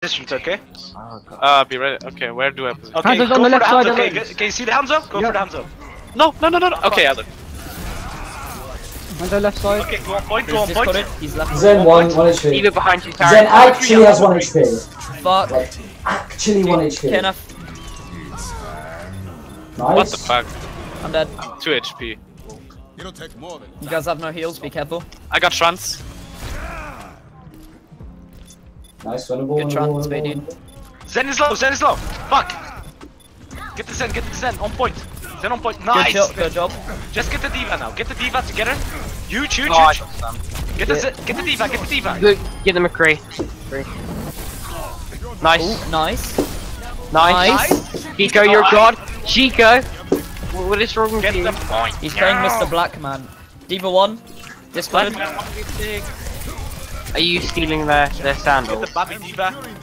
positions, okay? Oh, God. Be ready. Okay, where do I position? Okay, Hanzo's go on the for left the side Hanzo. of Okay, it. can you see the Hanzo? Go Yeah. for the Hanzo. No. Okay, I look. On the left side. Okay, go on point, go He's on point. discarded. He's left. Zen 1 HP. Either behind you, Zen Karen. actually has 1 HP. Fuck. Like, actually 1 HP. Kenneth. Nice. What the fuck? I'm dead. 2 HP. It'll take more than You guys have no heals. Be careful. I got Trance. Nice, winnable, Good winnable, chance, winnable, Speedy. winnable. Zen is low, Zen is low. Fuck. Get the Zen, on point. Zen on point. Nice. Good job. Just get the D.Va now. Get the D.Va together. Huge. Oh, I got some. Get the D.Va, get the D.Va. Good. Get the McCree. Nice. Ooh, nice. Nice. Chico, you're god. Chico. What is wrong with Get you? the point. He's playing Mr. Blackman. D.Va 1. Discarded. Are you stealing their Get sandals? the Bobby D.Va.